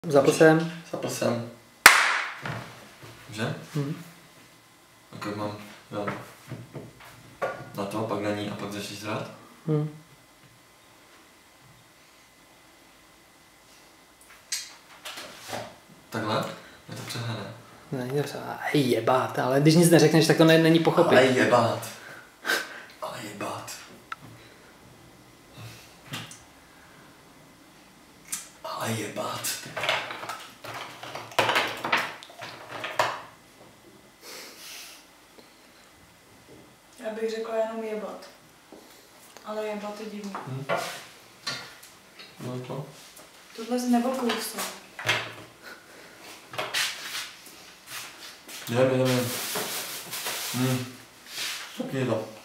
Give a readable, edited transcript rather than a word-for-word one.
Zapl jsem. Zapl jsem. Že? Tak mám na to, pak na ní a pak začneš hrát? Takhle? Je to přehnané. Není to jebát, ale když nic neřekneš, tak to není pochopit. Ale jebát. Ale jebát. Ale jebát. Já bych řekla jenom jebat. Ale jebat je divný. No to? Tohle nebyl kousek. Jdem. Taky to.